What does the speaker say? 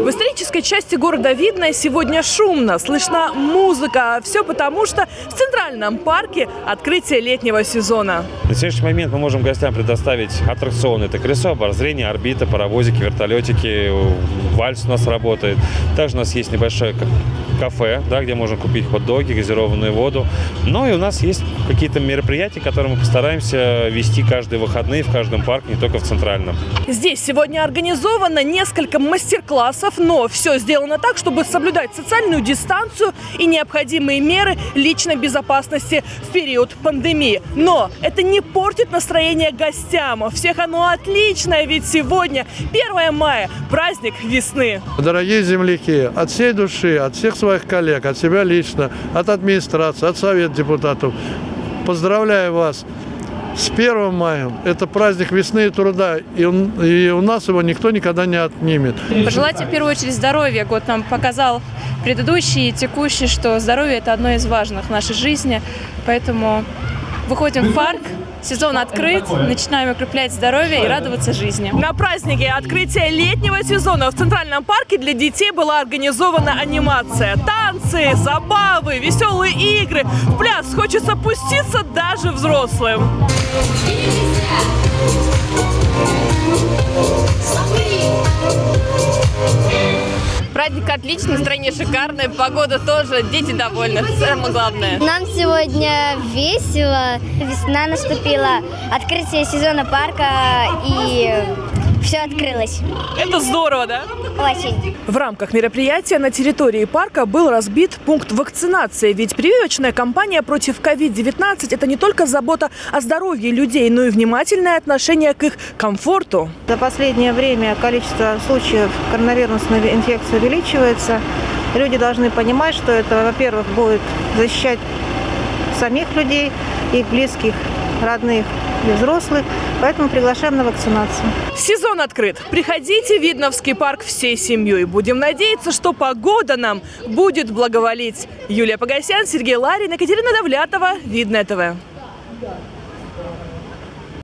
В исторической части города Видное сегодня шумно, слышна музыка. Все потому, что в Центральном парке открытие летнего сезона. На сегодняшний момент мы можем гостям предоставить аттракционы. Это колесо обозрения, орбита, паровозики, вертолетики, вальс у нас работает. Также у нас есть небольшое кафе, да, где можно купить хот-доги, газированную воду. Ну и у нас есть какие-то мероприятия, которые мы постараемся вести каждые выходные в каждом парке, не только в Центральном. Здесь сегодня организовано несколько мастер-классов, но все сделано так, чтобы соблюдать социальную дистанцию и необходимые меры личной безопасности в период пандемии. Но это не портит настроение гостям. У всех оно отличное, ведь сегодня 1 мая, праздник весны. Дорогие земляки, от всей души, от всех своих коллег, от себя лично, от администрации, от Совета депутатов, поздравляю вас с 1 мая. Это праздник весны и труда, и у нас его никто никогда не отнимет. Пожелать в первую очередь здоровья. Год нам показал предыдущий и текущий, что здоровье – это одно из важных в нашей жизни. Поэтому выходим в парк, сезон открыт, начинаем укреплять здоровье и радоваться жизни. На празднике открытия летнего сезона в Центральном парке для детей была организована анимация. Танцы, забавы, веселые игры. В пляс хочется пуститься даже взрослым. Праздник отличный, настроение шикарное, погода тоже, дети довольны, самое главное. Нам сегодня весело, весна наступила, открытие сезона парка и все открылось. Это здорово, да? Очень. В рамках мероприятия на территории парка был разбит пункт вакцинации. Ведь прививочная кампания против COVID-19 – это не только забота о здоровье людей, но и внимательное отношение к их комфорту. За последнее время количество случаев коронавирусной инфекции увеличивается. Люди должны понимать, что это, во-первых, будет защищать самих людей, их близких, родных и взрослых. Поэтому приглашаем на вакцинацию. Сезон открыт. Приходите в Видновский парк всей семьей. Будем надеяться, что погода нам будет благоволить. Юлия Погосян, Сергей Ларин, Екатерина Давлятова, Видное ТВ.